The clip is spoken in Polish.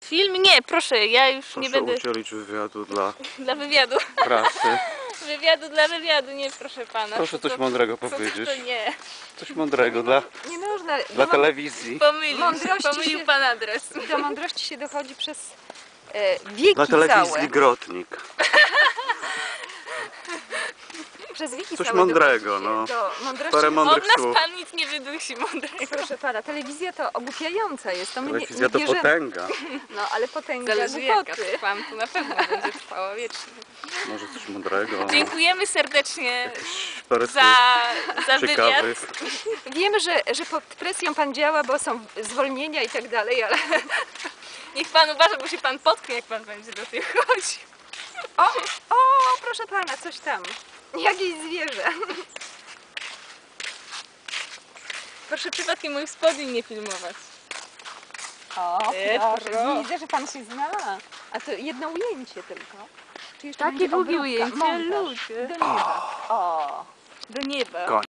Film? Nie, proszę, ja już Proszę nie będę... udzielić wywiadu dla Dla wywiadu. prasy. Wywiadu dla wywiadu, nie proszę pana. Proszę coś to, mądrego co powiedzieć. To nie. Coś mądrego dla Nie można. telewizji. Pomylił pan adres. Do mądrości się dochodzi przez wieki Dla telewizji całe. Grotnik. Przez wieki Coś całe mądrego, dochodzi się no. do mądrości. Parę Od mądrych nas słów. pan nic nie wydusi mądrego. Proszę pana, telewizja to ogłupiająca jest. To my Telewizja nie to bierzemy. potęga. No ale potęga Zależy jaka głupoty. trwam, to na pewno będzie trwała wiecznie. Może coś mądrego. Dziękujemy serdecznie Parę za wywiad. ciekawych. Wiemy, że pod presją pan działa, bo są zwolnienia i tak dalej, ale Niech pan uważa, bo się pan potknie, jak pan będzie do tych chodził. o, proszę pana, coś tam. Jakieś zwierzę. Proszę przypadkiem moich spodni nie filmować. O, proszę. proszę. Widzę, że pan się zna. A to jedno ujęcie tylko. Czy jeszcze Takie będzie długie obróbka, ujęcie, montaż? ludzie. Do nieba. O. Do nieba. Koń.